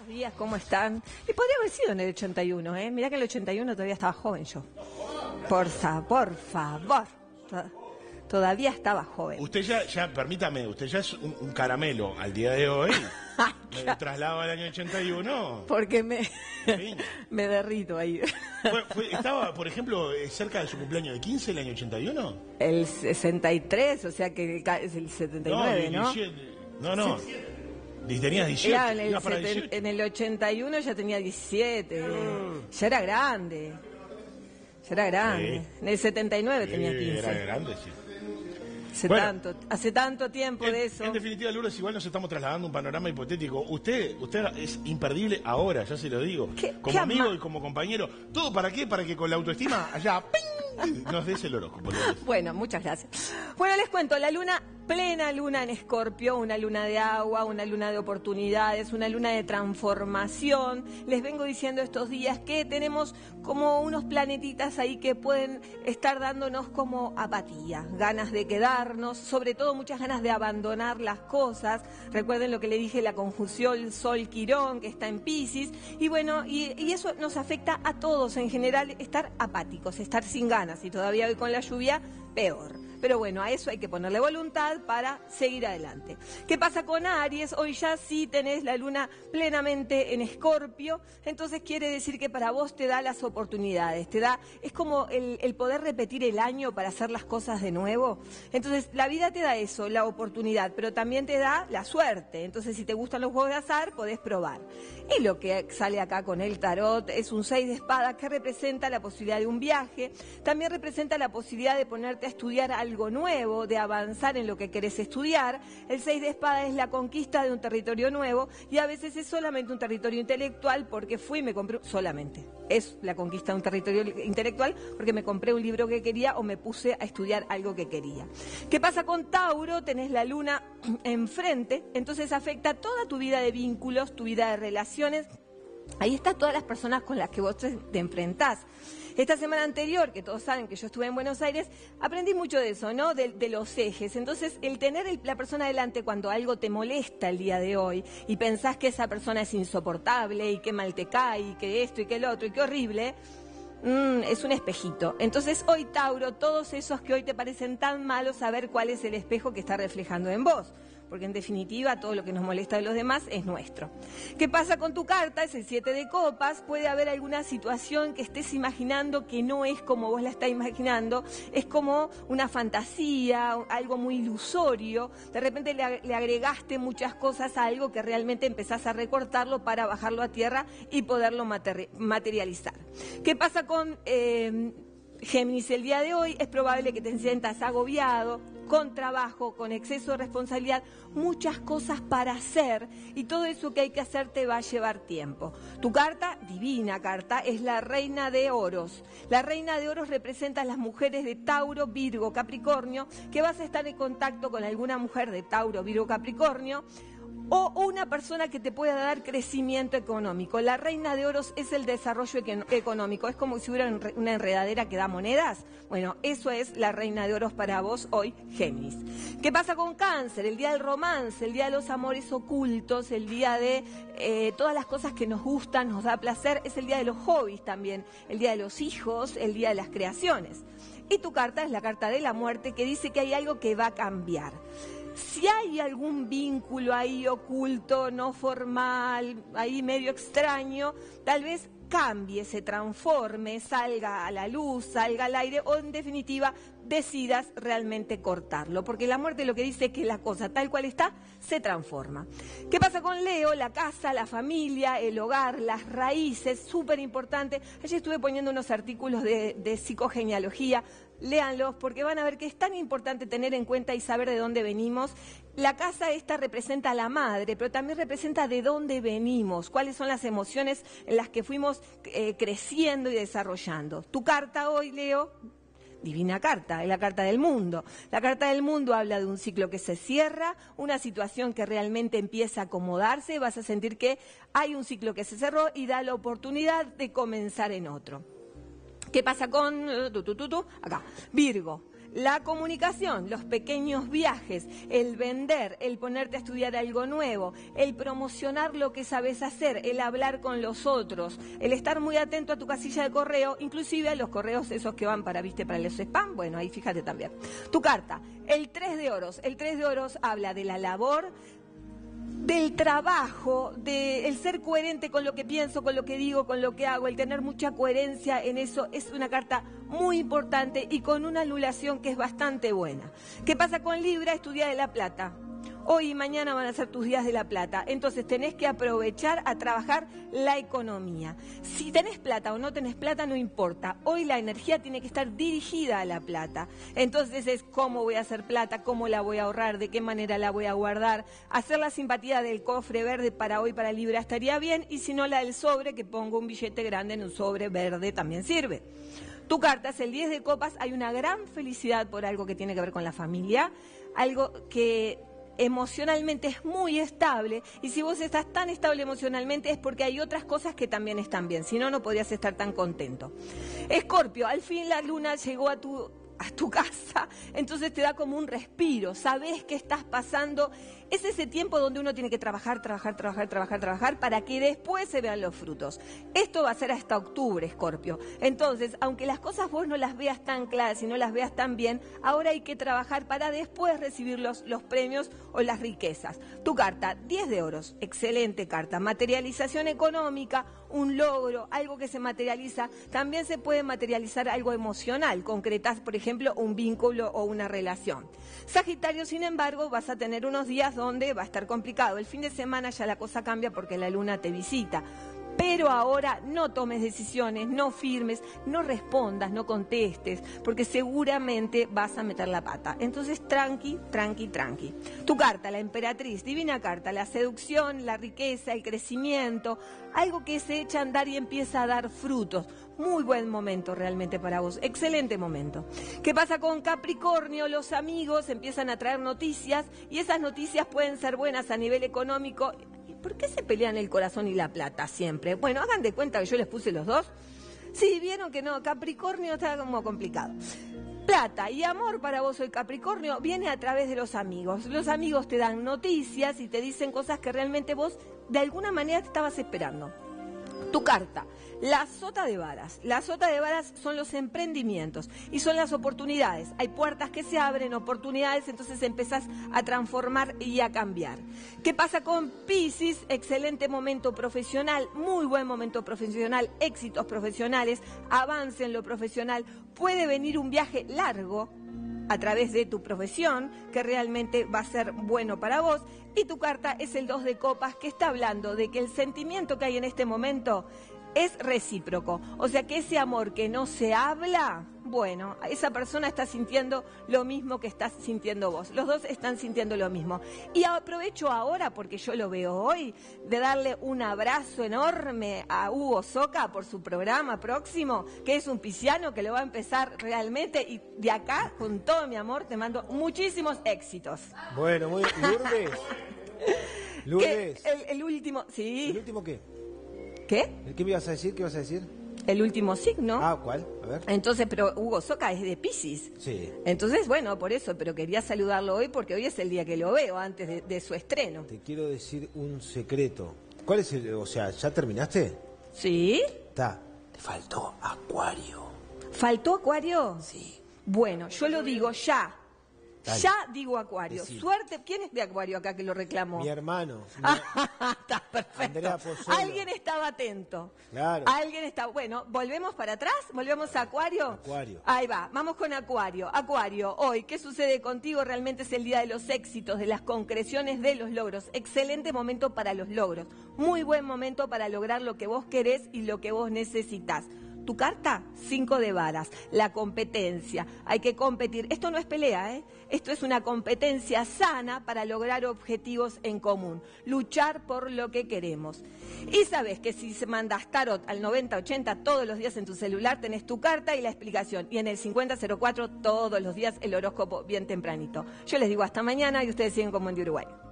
Buenos días, ¿cómo están? Y podría haber sido en el 81, ¿eh? Mirá que en el 81 todavía estaba joven yo. Por favor. Todavía estaba joven. Usted ya, permítame, usted ya es un caramelo al día de hoy. Me traslado al año 81. Porque me derrito ahí. ¿Estaba, por ejemplo, cerca de su cumpleaños de 15 el año 81? El 63, o sea que es el 79, ¿no? No. Tenías 18. Ya, en el 81 ya tenía 17. Ya era grande. Sí. En el 79 tenía 15. Era grande, sí. Hace tanto tiempo de eso. En definitiva, Lourdes, igual nos estamos trasladando a un panorama hipotético. Usted es imperdible ahora, ya se lo digo. Como amigo y como compañero. ¿Todo para qué? Para que con la autoestima allá ¡ping! Nos des el horóscopo. Bueno, muchas gracias. Bueno, les cuento, plena luna en Escorpio, una luna de agua, una luna de oportunidades, una luna de transformación. Les vengo diciendo estos días que tenemos como unos planetitas ahí que pueden estar dándonos como apatía, ganas de quedarnos, sobre todo muchas ganas de abandonar las cosas. Recuerden lo que le dije, la conjunción Sol-Quirón, que está en Piscis. Y bueno, y eso nos afecta a todos en general, estar apáticos, estar sin ganas. Y todavía hoy con la lluvia, peor. Pero bueno, a eso hay que ponerle voluntad para seguir adelante. ¿Qué pasa con Aries? Hoy ya sí tenés la luna plenamente en Escorpio, entonces quiere decir que para vos te da las oportunidades, es como el poder repetir el año para hacer las cosas de nuevo. Entonces la vida te da eso, la oportunidad, pero también te da la suerte. Entonces si te gustan los juegos de azar, podés probar. Y lo que sale acá con el tarot es un 6 de espadas que representa la posibilidad de un viaje, también representa la posibilidad de ponerte a estudiar algo nuevo, de avanzar en lo que querés estudiar. El 6 de espada es la conquista de un territorio nuevo y a veces es solamente un territorio intelectual porque es la conquista de un territorio intelectual porque me compré un libro que quería o me puse a estudiar algo que quería. ¿Qué pasa con Tauro? Tenés la luna enfrente, entonces afecta toda tu vida de vínculos, tu vida de relaciones. Ahí están todas las personas con las que vos te enfrentás. Esta semana anterior, que todos saben que yo estuve en Buenos Aires, aprendí mucho de eso, ¿no? De los ejes. Entonces, el tener la persona delante cuando algo te molesta el día de hoy y pensás que esa persona es insoportable y que mal te cae y que esto y que el otro y que horrible, es un espejito. Entonces, hoy, Tauro, todos esos que hoy te parecen tan malos, saber cuál es el espejo que está reflejando en vos. Porque en definitiva todo lo que nos molesta de los demás es nuestro. ¿Qué pasa con tu carta? Es el 7 de copas, puede haber alguna situación que estés imaginando que no es como vos la estás imaginando, es como una fantasía, algo muy ilusorio, de repente le agregaste muchas cosas a algo que realmente empezás a recortarlo para bajarlo a tierra y poderlo materializar. ¿Qué pasa con Géminis? El día de hoy es probable que te sientas agobiado, con trabajo, con exceso de responsabilidad, muchas cosas para hacer y todo eso que hay que hacer te va a llevar tiempo. Tu carta, divina carta, es la Reina de Oros. La Reina de Oros representa a las mujeres de Tauro, Virgo, Capricornio, que vas a estar en contacto con alguna mujer de Tauro, Virgo, Capricornio, o una persona que te pueda dar crecimiento económico. La Reina de Oros es el desarrollo económico. Es como si hubiera una enredadera que da monedas. Bueno, eso es la Reina de Oros para vos hoy, Géminis. ¿Qué pasa con Cáncer? El día del romance, el día de los amores ocultos, el día de todas las cosas que nos gustan, nos da placer. Es el día de los hobbies también, el día de los hijos, el día de las creaciones. Y tu carta es la carta de la muerte, que dice que hay algo que va a cambiar. Si hay algún vínculo ahí oculto, no formal, ahí medio extraño, tal vez cambie, se transforme, salga a la luz, salga al aire o en definitiva decidas realmente cortarlo. Porque la muerte lo que dice es que la cosa tal cual está se transforma. ¿Qué pasa con Leo? La casa, la familia, el hogar, las raíces, súper importante. Ayer estuve poniendo unos artículos de psicogenealogía. Léanlos porque van a ver que es tan importante tener en cuenta y saber de dónde venimos. La casa esta representa a la madre, pero también representa de dónde venimos, cuáles son las emociones en las que fuimos creciendo y desarrollando. Tu carta hoy, Leo, divina carta, es la carta del mundo. La carta del mundo habla de un ciclo que se cierra, una situación que realmente empieza a acomodarse, vas a sentir que hay un ciclo que se cerró y da la oportunidad de comenzar en otro. ¿Qué pasa con acá? Virgo. La comunicación, los pequeños viajes, el vender, el ponerte a estudiar algo nuevo, el promocionar lo que sabes hacer, el hablar con los otros, el estar muy atento a tu casilla de correo, inclusive a los correos esos que van para los spam, bueno, ahí fíjate también. Tu carta, el 3 de oros. El 3 de oros habla de la labor, del trabajo, del ser coherente con lo que pienso, con lo que digo, con lo que hago, el tener mucha coherencia en eso. Es una carta muy importante y con una anulación que es bastante buena. ¿Qué pasa con Libra? Es tu día de la plata. Hoy y mañana van a ser tus días de la plata, entonces tenés que aprovechar a trabajar la economía. Si tenés plata o no tenés plata, no importa. Hoy la energía tiene que estar dirigida a la plata. Entonces es cómo voy a hacer plata, cómo la voy a ahorrar, de qué manera la voy a guardar. Hacer la simpatía del cofre verde para hoy, para Libra, estaría bien, y si no la del sobre, que pongo un billete grande en un sobre verde, también sirve. Tu carta es el 10 de copas, hay una gran felicidad por algo que tiene que ver con la familia, algo que emocionalmente es muy estable, y si vos estás tan estable emocionalmente es porque hay otras cosas que también están bien, si no, no podrías estar tan contento. Escorpio, al fin la luna llegó a tu casa, entonces te da como un respiro, sabés que estás pasando, es ese tiempo donde uno tiene que trabajar para que después se vean los frutos. Esto va a ser hasta octubre, Escorpio. Entonces, aunque las cosas vos no las veas tan claras y no las veas tan bien, ahora hay que trabajar para después recibir los premios o las riquezas. Tu carta, 10 de oros, excelente carta, materialización económica, un logro, algo que se materializa. También se puede materializar algo emocional, concretás, por ejemplo, un vínculo o una relación. Sagitario, sin embargo, vas a tener unos días donde va a estar complicado. El fin de semana ya la cosa cambia porque la luna te visita. Pero ahora no tomes decisiones, no firmes, no respondas, no contestes, porque seguramente vas a meter la pata. Entonces, tranqui. Tu carta, la emperatriz, divina carta, la seducción, la riqueza, el crecimiento, algo que se echa a andar y empieza a dar frutos. Muy buen momento realmente para vos, excelente momento. ¿Qué pasa con Capricornio? Los amigos empiezan a traer noticias y esas noticias pueden ser buenas a nivel económico. ¿Por qué se pelean el corazón y la plata siempre? Bueno, hagan de cuenta que yo les puse los dos. Sí, vieron que no, Capricornio está como complicado. Plata y amor para vos hoy, Capricornio, viene a través de los amigos. Los amigos te dan noticias y te dicen cosas que realmente vos de alguna manera te estabas esperando. Tu carta, la sota de varas. La sota de varas son los emprendimientos y son las oportunidades. Hay puertas que se abren, oportunidades, entonces empezás a transformar y a cambiar. ¿Qué pasa con Piscis? Excelente momento profesional, muy buen momento profesional, éxitos profesionales, avance en lo profesional. Puede venir un viaje largo a través de tu profesión, que realmente va a ser bueno para vos. Y tu carta es el 2 de copas, que está hablando de que el sentimiento que hay en este momento es recíproco. O sea que ese amor que no se habla, bueno, esa persona está sintiendo lo mismo que estás sintiendo vos. Los dos están sintiendo lo mismo. Y aprovecho ahora, porque yo lo veo hoy, de darle un abrazo enorme a Hugo Soca por su programa próximo, que es un pisciano que lo va a empezar realmente. Y de acá, con todo mi amor, te mando muchísimos éxitos. Bueno, muy bien. Lourdes. El último, sí. ¿El último qué? ¿Qué? ¿Qué me ibas a decir? ¿Qué ibas a decir? El último signo. Ah, ¿cuál? A ver. Entonces, pero Hugo Soca es de Piscis. Sí. Entonces, bueno, por eso, pero quería saludarlo hoy porque hoy es el día que lo veo, antes de su estreno. Te quiero decir un secreto. ¿Cuál es el, o sea, ya terminaste? ¿Sí? Está. Te faltó Acuario. ¿Faltó Acuario? Sí. Bueno, yo lo digo ya. Dale. Ya digo Acuario. Decime. Suerte. ¿Quién es de Acuario acá que lo reclamó? Mi hermano. Está perfecto. Andrea Pozzolo. Alguien estaba atento. Claro. Alguien está. Bueno, ¿volvemos para atrás? ¿Volvemos a Acuario? Acuario. Ahí va, vamos con Acuario. Acuario, hoy, ¿qué sucede contigo? Realmente es el día de los éxitos, de las concreciones de los logros. Excelente momento para los logros. Muy buen momento para lograr lo que vos querés y lo que vos necesitas. Tu carta, 5 de varas, la competencia, hay que competir. Esto no es pelea, ¿eh? Esto es una competencia sana para lograr objetivos en común, luchar por lo que queremos. Y sabes que si mandas tarot al 9080 todos los días en tu celular, tenés tu carta y la explicación. Y en el 5004 todos los días el horóscopo bien tempranito. Yo les digo hasta mañana y ustedes siguen como en de Uruguay.